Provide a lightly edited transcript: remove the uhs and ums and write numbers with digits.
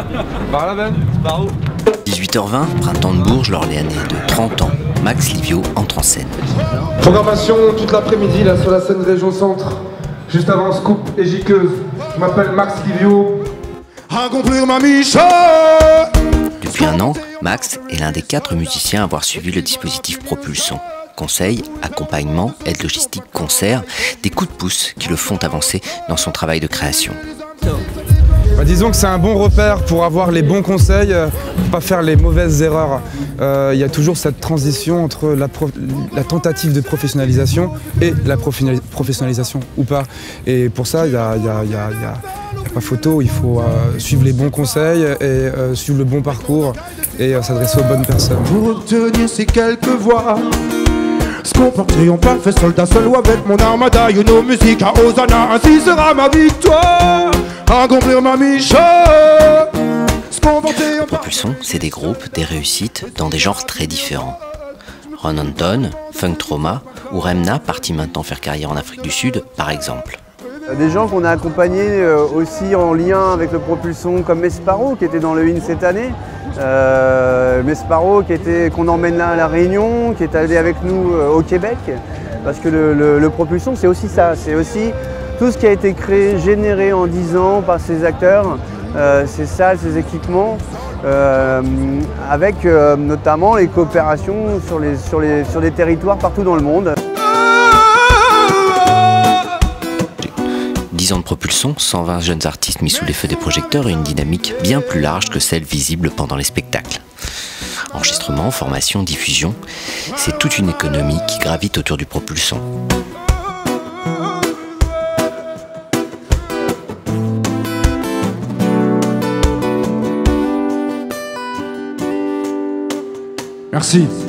Par là même, par où? 18h20, printemps de Bourges, l'Orléanais de 30 ans, Max Livio entre en scène. Programmation toute l'après-midi là sur la scène Région Centre, juste avant Scoop et Jiqueuse. Je m'appelle Max Livio. Accomplir ma mission. Depuis un an, Max est l'un des 4 musiciens à avoir suivi le dispositif Propulson. Conseils, accompagnement, aide logistique, concert, des coups de pouce qui le font avancer dans son travail de création. Disons que c'est un bon repère pour avoir les bons conseils, pour pas faire les mauvaises erreurs. Il y a toujours cette transition entre la tentative de professionnalisation et la professionnalisation ou pas. Et pour ça, il y a pas photo, il faut suivre les bons conseils et suivre le bon parcours et s'adresser aux bonnes personnes. Pour obtenir ces quelques voix, se comporter en parfait soldat seul ou avec mon armada, you know, musique à Hosanna, ainsi sera ma victoire. Accomplir ma mission. Propulson, c'est des groupes, des réussites dans des genres très différents. Ron Anton, Funk Trauma ou Remna, parti maintenant faire carrière en Afrique du Sud, par exemple. Des gens qu'on a accompagnés aussi en lien avec le Propulson, comme Mesparo qui était dans le IN cette année. Mesparo qu'on emmène là à La Réunion, qui est allé avec nous au Québec. Parce que le Propulson, c'est aussi ça, c'est aussi tout ce qui a été créé, généré en 10 ans par ces acteurs, ces salles, ces équipements, avec notamment les coopérations sur les territoires partout dans le monde. 10 ans de Propulson, 120 jeunes artistes mis sous les feux des projecteurs et une dynamique bien plus large que celle visible pendant les spectacles. Enregistrement, formation, diffusion, c'est toute une économie qui gravite autour du Propulson. Merci.